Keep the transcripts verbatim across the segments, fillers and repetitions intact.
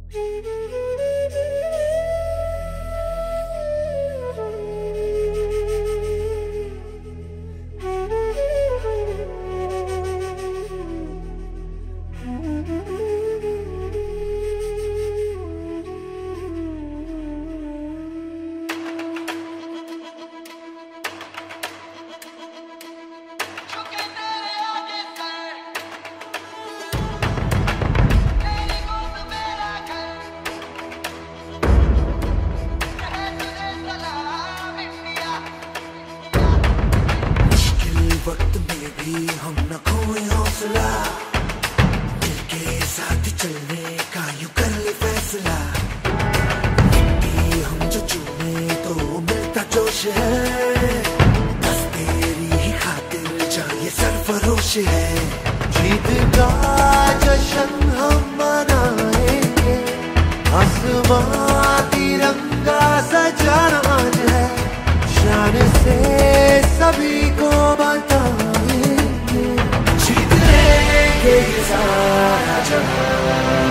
वक्त में भी हम न खोए हौसला, दिल के साथ चलने का यूं कर ले फैसला। मिट्टी हम जो चूमे तो मिलता जोश है, बस तेरी ही खातिर जा ये सरफरोश है। जीत का जश्न हम मनाएंगे, आसमां तिरंगा सजाना आज है। शान से सभी को बताएंगे, जीत लेंगे ये सारा जहां।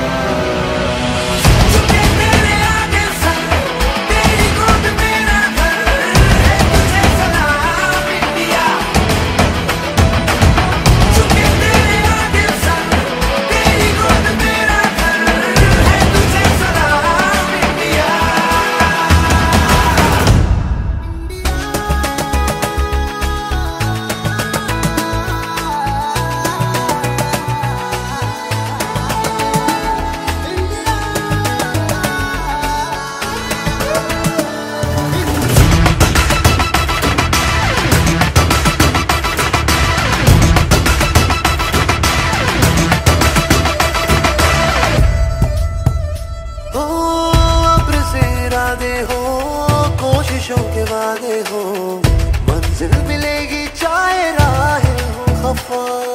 कोशिशों के वादे हो, मंजिल मिलेगी चाहे राहें हो खफा।